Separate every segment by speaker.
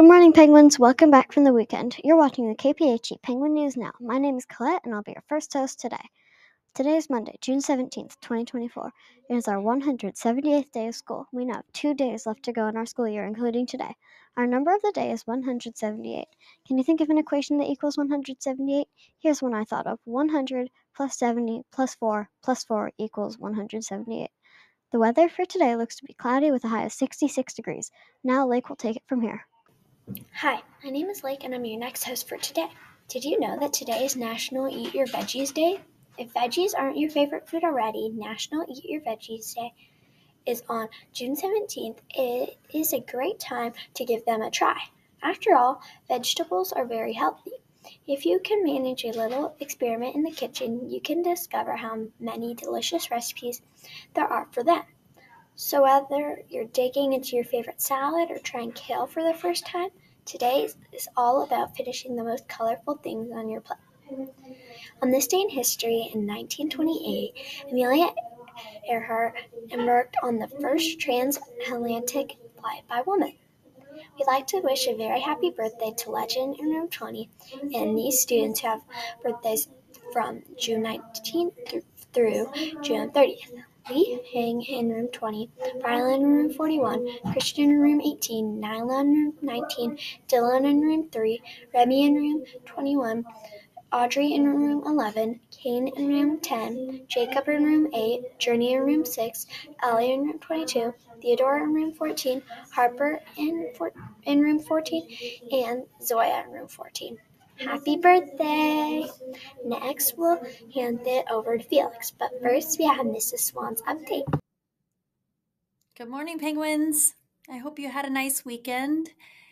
Speaker 1: Good morning, Penguins. Welcome back from the weekend. You're watching the KPHE Penguin News Now. My name is Colette, and I'll be your first host today. Today is Monday, June 17th, 2024. It is our 178th day of school. We now have 2 days left to go in our school year, including today. Our number of the day is 178. Can you think of an equation that equals 178? Here's one I thought of. 100 plus 70 plus 4 plus 4 equals 178. The weather for today looks to be cloudy with a high of 66 degrees. Now Lake will take it from here.
Speaker 2: Hi, my name is Lake and I'm your next host for today. Did you know that today is National Eat Your Veggies Day? If veggies aren't your favorite food already, National Eat Your Veggies Day is on June 17th. It is a great time to give them a try. After all, vegetables are very healthy. If you can manage a little experiment in the kitchen, you can discover how many delicious recipes there are for them. So whether you're digging into your favorite salad or trying kale for the first time, today is all about finishing the most colorful things on your plate. On this day in history, in 1928, Amelia Earhart embarked on the first transatlantic flight by woman. We'd like to wish a very happy birthday to Legend in Room 20 and these students who have birthdays from June 19th through June 30th. Lee Hang in Room 20, Rylan in Room 41, Christian in Room 18, Nyla in Room 19, Dylan in Room 3, Remy in Room 21, Audrey in Room 11, Kane in Room 10, Jacob in Room 8, Journey in Room 6, Ellie in Room 22, Theodore in Room 14, Harper in Room 14, and Zoya in Room 14. Happy birthday! Next, we'll hand it over to Felix, but first we have Mrs. Swan's update.
Speaker 3: Good morning, Penguins. I hope you had a nice weekend.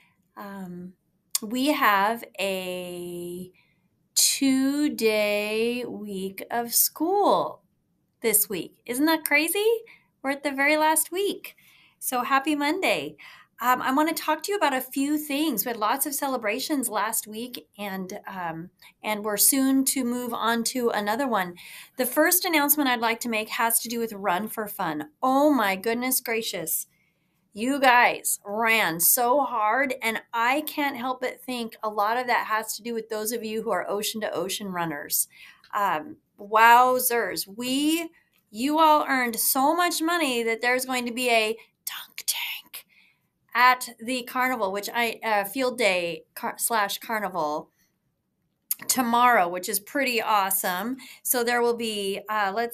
Speaker 3: We have a 2-day week of school this week. Isn't that crazy? We're at the very last week. So happy Monday. I want to talk to you about a few things. We had lots of celebrations last week, and we're soon to move on to another one. The first announcement I'd like to make has to do with Run for Fun. Oh my goodness gracious. You guys ran so hard, and I can't help but think a lot of that has to do with those of you who are ocean to ocean runners. Wowzers. You all earned so much money that there's going to be a dunk tank at the carnival, which field day / carnival tomorrow, which is pretty awesome. So there will be, about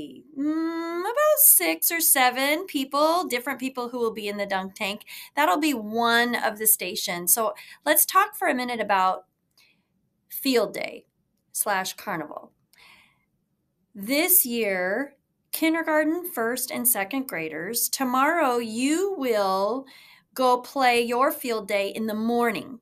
Speaker 3: 6 or 7 people, different people who will be in the dunk tank. That'll be one of the stations. So let's talk for a minute about field day / carnival. This year, kindergarten, first and second graders, tomorrow you will go play your field day in the morning.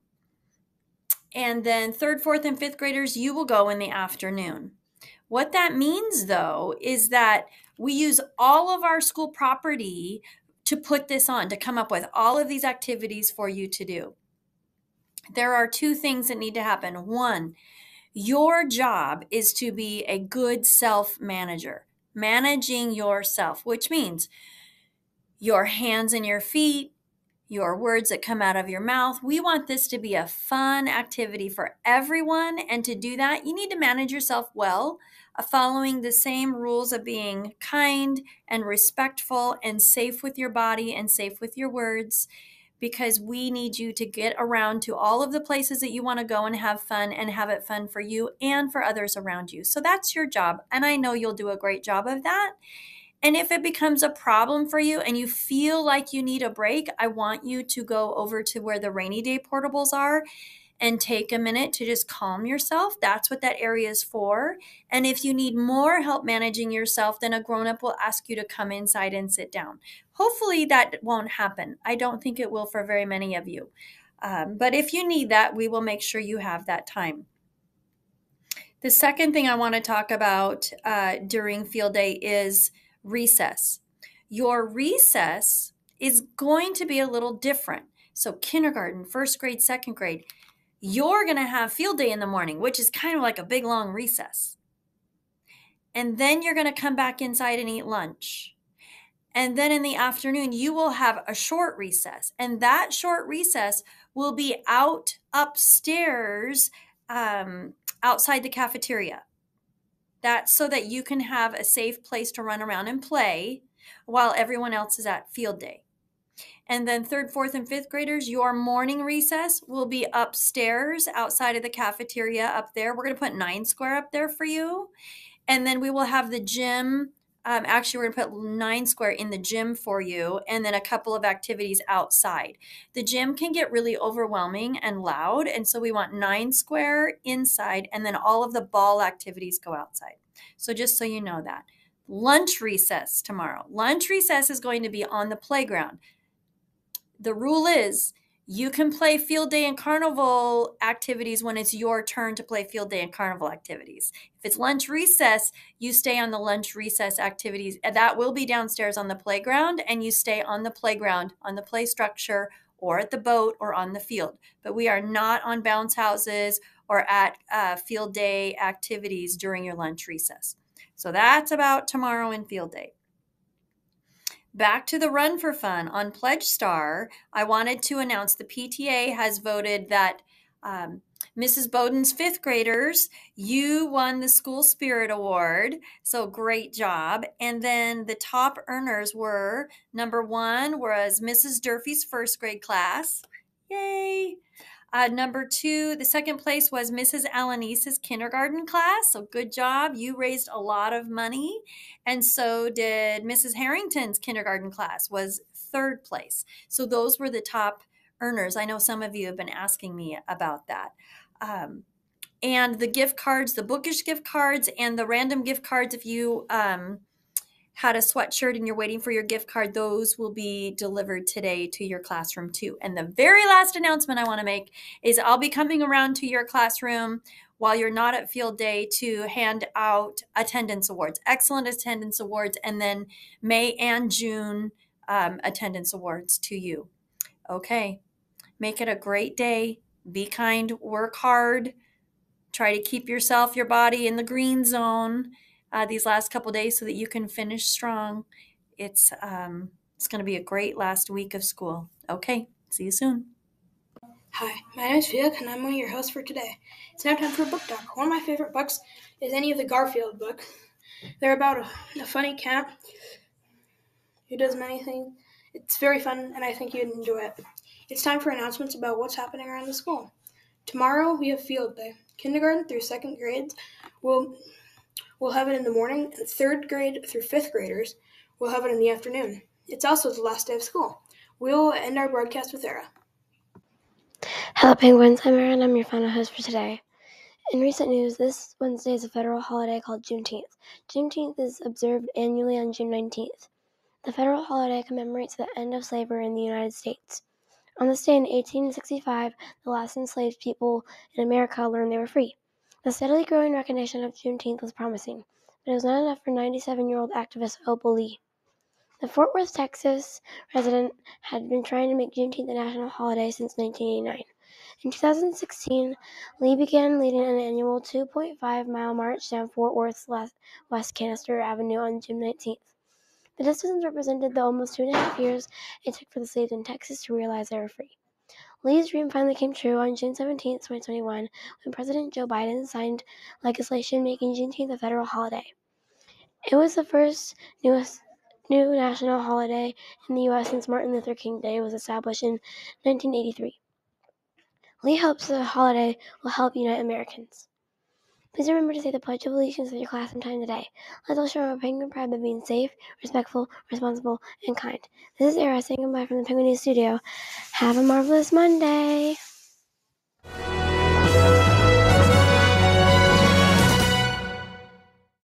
Speaker 3: And then third, fourth, and fifth graders, you will go in the afternoon. What that means, though, is that we use all of our school property to put this on, to come up with all of these activities for you to do. There are 2 things that need to happen. 1, your job is to be a good self-manager, managing yourself, which means your hands and your feet, your words that come out of your mouth. We want this to be a fun activity for everyone. And to do that, you need to manage yourself well, following the same rules of being kind and respectful and safe with your body and safe with your words, because we need you to get around to all of the places that you want to go and have it fun for you and for others around you. So that's your job. And I know you'll do a great job of that. And if it becomes a problem for you and you feel like you need a break, I want you to go over to where the rainy day portables are and take a minute to just calm yourself. That's what that area is for. And if you need more help managing yourself, then a grown-up will ask you to come inside and sit down. Hopefully that won't happen. I don't think it will for very many of you. But if you need that, we will make sure you have that time. The second thing I want to talk about during field day is recess. Your recess is going to be a little different. So kindergarten, first grade, second grade, you're going to have field day in the morning, which is kind of like a big long recess. And then you're going to come back inside and eat lunch. And then in the afternoon, you will have a short recess. And that short recess will be out upstairs outside the cafeteria. That's so that you can have a safe place to run around and play while everyone else is at field day. And then 3rd, 4th, and 5th graders, your morning recess will be upstairs outside of the cafeteria up there. We're going to put 9 square up there for you. And then we will have the gym. Actually, we're going to put 9 square in the gym for you, and then a couple of activities outside. The gym can get really overwhelming and loud, and so we want 9 square inside, and then all of the ball activities go outside. So just so you know that. Lunch recess tomorrow. Lunch recess is going to be on the playground. The rule is you can play field day and carnival activities when it's your turn to play field day and carnival activities. If it's lunch recess, you stay on the lunch recess activities. That will be downstairs on the playground, and you stay on the playground, on the play structure, or at the boat, or on the field. But we are not on bounce houses or at field day activities during your lunch recess. So that's about tomorrow in field day. Back to the Run for Fun on Pledge Star, I wanted to announce the PTA has voted that Mrs. Bowden's 5th graders, you won the School Spirit Award, so great job. And then the top earners were, number 1 was Mrs. Durfee's 1st grade class. Yay! Number 2, the 2nd place was Mrs. Alanise's kindergarten class. So good job. You raised a lot of money. And so did Mrs. Harrington's kindergarten class, was 3rd place. So those were the top earners. I know some of you have been asking me about that. And the gift cards, the bookish gift cards and the random gift cards, if you had a sweatshirt and you're waiting for your gift card, those will be delivered today to your classroom too. And the very last announcement I want to make is I'll be coming around to your classroom while you're not at field day to hand out attendance awards, excellent attendance awards, and then May and June attendance awards to you. Okay, make it a great day. Be kind, work hard, try to keep yourself, your body in the green zone these last couple days so that you can finish strong. It's going to be a great last week of school. Okay, see you soon.
Speaker 4: Hi, my name is Felix, and I'm one of your hosts for today. It's now time for a book talk. One of my favorite books is any of the Garfield books. They're about a funny cat who does many things. It's very fun, and I think you'd enjoy it. It's time for announcements about what's happening around the school. Tomorrow we have field day. Kindergarten through 2nd grades We'll have it in the morning, and 3rd grade through 5th graders will have it in the afternoon. It's also the last day of school. We will end our broadcast with Era.
Speaker 5: Hello Penguins, I'm Era and I'm your final host for today. In recent news, this Wednesday is a federal holiday called Juneteenth. Juneteenth is observed annually on June 19th. The federal holiday commemorates the end of slavery in the United States. On this day in 1865, the last enslaved people in America learned they were free. The steadily growing recognition of Juneteenth was promising, but it was not enough for 97-year-old activist Opal Lee. The Fort Worth, Texas resident had been trying to make Juneteenth a national holiday since 1989. In 2016, Lee began leading an annual 2.5-mile march down Fort Worth's West Canister Avenue on June 19th. The distance represented the almost 2.5 years it took for the slaves in Texas to realize they were free. Lee's dream finally came true on June 17, 2021, when President Joe Biden signed legislation making Juneteenth a federal holiday. It was the first new national holiday in the U.S. since Martin Luther King Day was established in 1983. Lee hopes the holiday will help unite Americans. Please remember to say the Pledge of Allegiance with your class sometime today. Let's all show our Penguin pride by being safe, respectful, responsible, and kind. This is Era saying goodbye from the Penguin News Studio. Have a marvelous Monday!